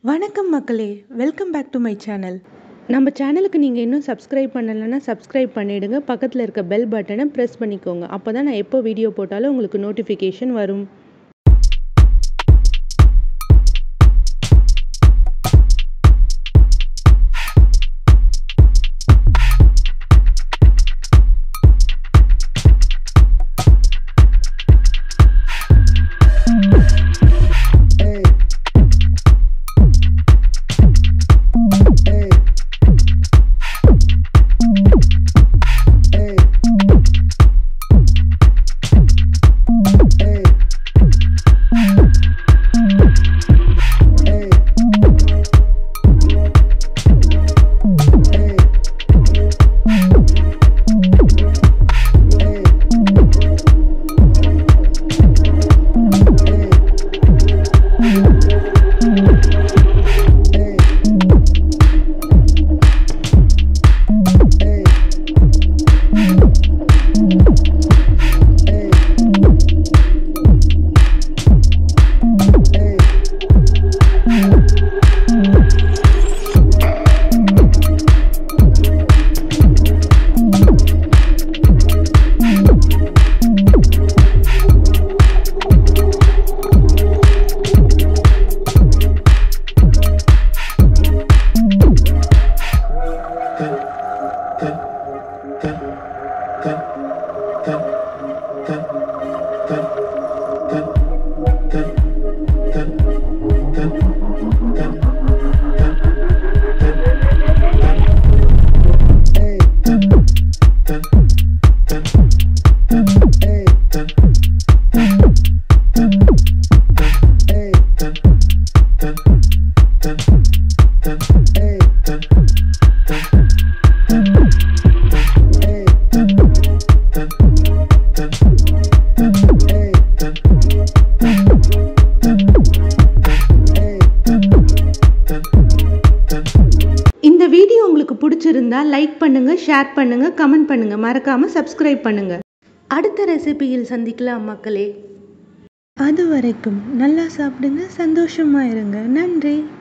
வணக்கம் மக்களே, welcome back to my channel. நம்ம சேனலுக்கு நீங்கள் இன்னும் சப்ஸ்கிரைப் பண்ணலைன்னா சப்ஸ்கிரைப் பண்ணிவிடுங்க. பக்கத்தில் இருக்க பெல் பட்டனை ப்ரெஸ் பண்ணிக்கோங்க. அப்போ தான் நான் எப்போ வீடியோ போட்டாலும் உங்களுக்கு நோட்டிஃபிகேஷன் வரும். இந்த வீடியோ உங்களுக்கு பிடிச்சிருந்தா லைக் பண்ணுங்க, ஷேர் பண்ணுங்க, கமெண்ட் பண்ணுங்க, மறக்காம சப்ஸ்கிரைப் பண்ணுங்க. அடுத்த ரெசிபியில் சந்திக்கலாம் மக்களே. அது வரைக்கும் நல்லா சாப்பிடுங்க, சந்தோஷமா இருங்க. நன்றி.